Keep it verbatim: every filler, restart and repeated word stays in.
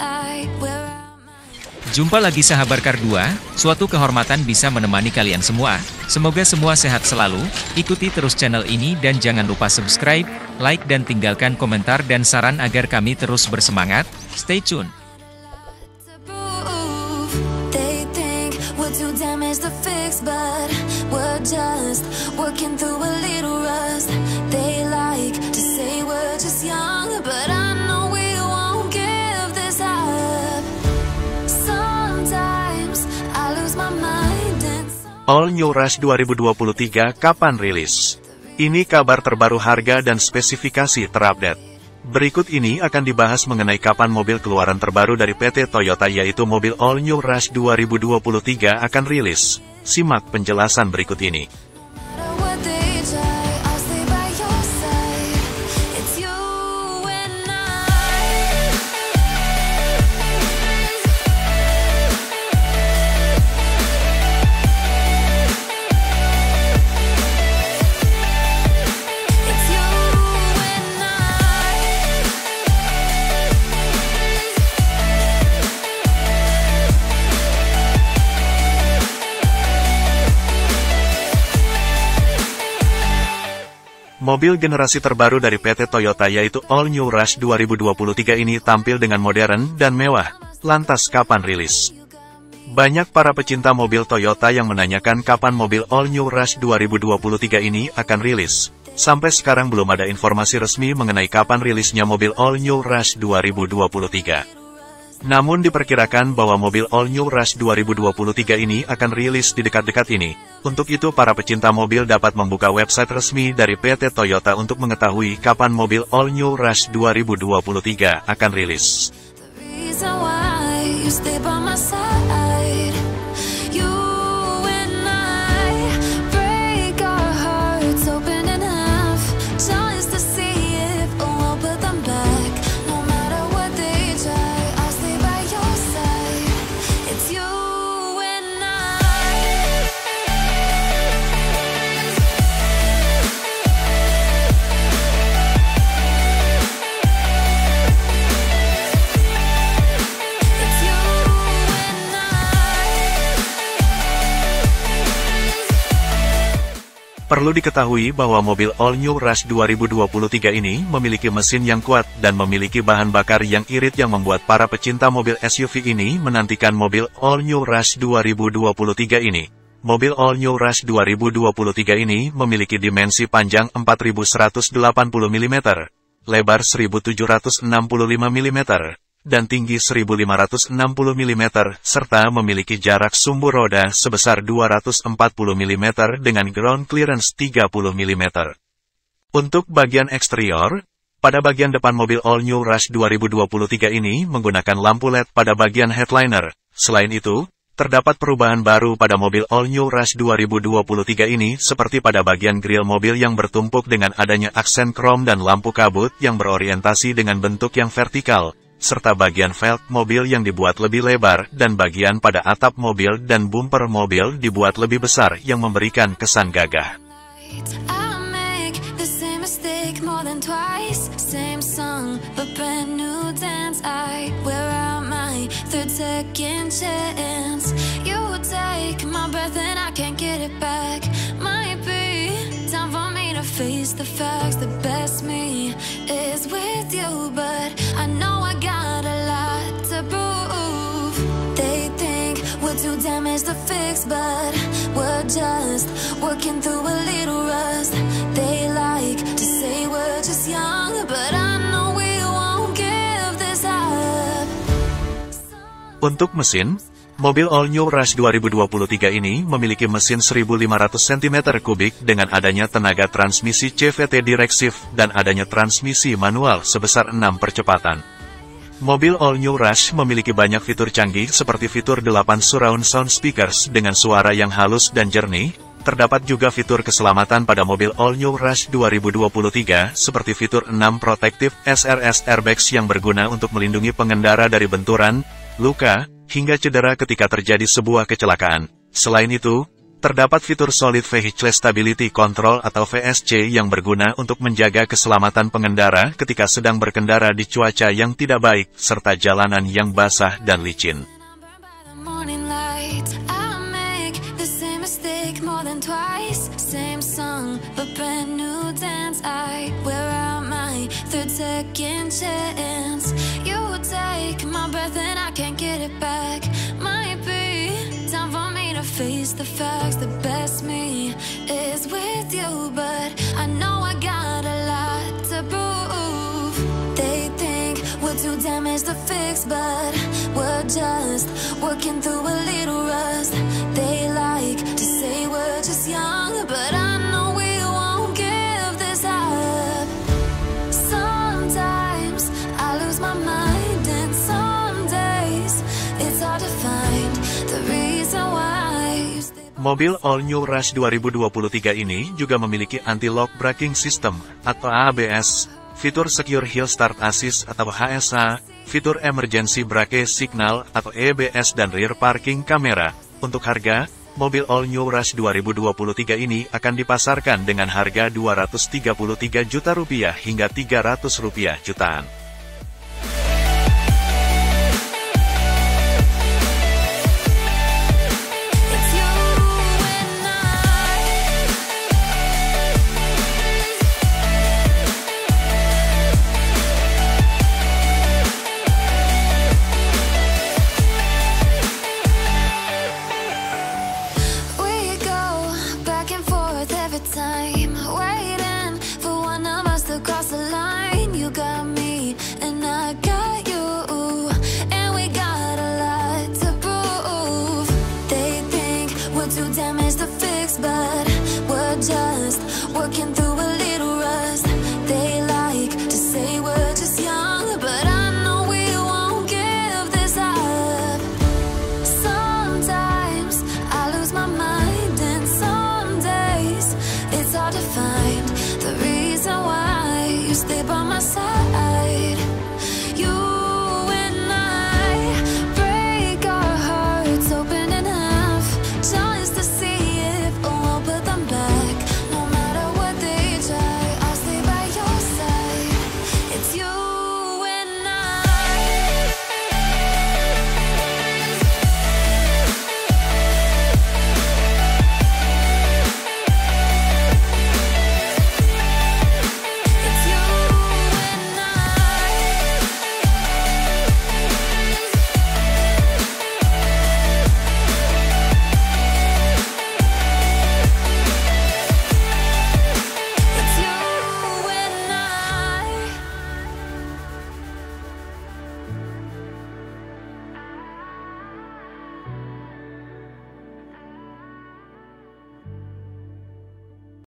Jumpa lagi sahabat Kar dua, suatu kehormatan bisa menemani kalian semua. Semoga semua sehat selalu, ikuti terus channel ini dan jangan lupa subscribe, like dan tinggalkan komentar dan saran agar kami terus bersemangat. Stay tune. All New Rush dua ribu dua puluh tiga kapan rilis? Ini kabar terbaru harga dan spesifikasi terupdate. Berikut ini akan dibahas mengenai kapan mobil keluaran terbaru dari P T Toyota yaitu mobil All New Rush dua ribu dua puluh tiga akan rilis. Simak penjelasan berikut ini. Mobil generasi terbaru dari P T Toyota yaitu All New Rush dua ribu dua puluh tiga ini tampil dengan modern dan mewah. Lantas kapan rilis? Banyak para pecinta mobil Toyota yang menanyakan kapan mobil All New Rush dua ribu dua puluh tiga ini akan rilis. Sampai sekarang belum ada informasi resmi mengenai kapan rilisnya mobil All New Rush dua ribu dua puluh tiga. Namun diperkirakan bahwa mobil All New Rush dua ribu dua puluh tiga ini akan rilis di dekat-dekat ini. Untuk itu para pecinta mobil dapat membuka website resmi dari P T Toyota untuk mengetahui kapan mobil All New Rush dua ribu dua puluh tiga akan rilis. Perlu diketahui bahwa mobil All New Rush dua ribu dua puluh tiga ini memiliki mesin yang kuat dan memiliki bahan bakar yang irit yang membuat para pecinta mobil S U V ini menantikan mobil All New Rush dua ribu dua puluh tiga ini. Mobil All New Rush dua ribu dua puluh tiga ini memiliki dimensi panjang empat ribu seratus delapan puluh milimeter, lebar seribu tujuh ratus enam puluh lima milimeter, dan tinggi seribu lima ratus enam puluh milimeter, serta memiliki jarak sumbu roda sebesar dua ratus empat puluh milimeter dengan ground clearance tiga puluh milimeter. Untuk bagian eksterior, pada bagian depan mobil All New Rush dua ribu dua puluh tiga ini menggunakan lampu L E D pada bagian headliner. Selain itu, terdapat perubahan baru pada mobil All New Rush dua ribu dua puluh tiga ini seperti pada bagian grill mobil yang bertumpuk dengan adanya aksen krom dan lampu kabut yang berorientasi dengan bentuk yang vertikal, serta bagian velg mobil yang dibuat lebih lebar, dan bagian pada atap mobil dan bumper mobil dibuat lebih besar yang memberikan kesan gagah. Face the facts, the best me is with you, but I know I got a lot to prove. They think we're too damaged to fix, but we're just working through a little rust. They like to say we're just young, but I know we won't give this up. Untuk mesin, mobil All New Rush dua ribu dua puluh tiga ini memiliki mesin seribu lima ratus sentimeter kubik dengan adanya tenaga transmisi C V T Directive dan adanya transmisi manual sebesar enam percepatan. Mobil All New Rush memiliki banyak fitur canggih seperti fitur delapan surround sound speakers dengan suara yang halus dan jernih. Terdapat juga fitur keselamatan pada mobil All New Rush dua ribu dua puluh tiga seperti fitur enam Protective S R S Airbags yang berguna untuk melindungi pengendara dari benturan, luka, hingga cedera ketika terjadi sebuah kecelakaan. Selain itu, Terdapat fitur Solid Vehicle Stability Control atau V S C yang berguna untuk menjaga keselamatan pengendara ketika sedang berkendara di cuaca yang tidak baik, serta jalanan yang basah dan licin. Face the facts, the best me is with you, but I know I got a lot to prove. They think we're too damaged to fix, but we're just working through a little rust. They like to say we're just young, but I know we won't give this up. Sometimes I lose my mind, and some days it's hard to find the reason why. Mobil All New Rush dua ribu dua puluh tiga ini juga memiliki Anti-Lock Braking System atau A B S, fitur Secure Hill Start Assist atau H S A, fitur Emergency Brake Signal atau E B S dan Rear Parking Camera. Untuk harga, mobil All New Rush dua ribu dua puluh tiga ini akan dipasarkan dengan harga dua ratus tiga puluh tiga juta rupiah hingga tiga ratus rupiah jutaan. Just working through a little rust. They like to say we're just young, but I know we won't give this up. Sometimes I lose my mind, and some days it's hard to find the reason why you stay by my side.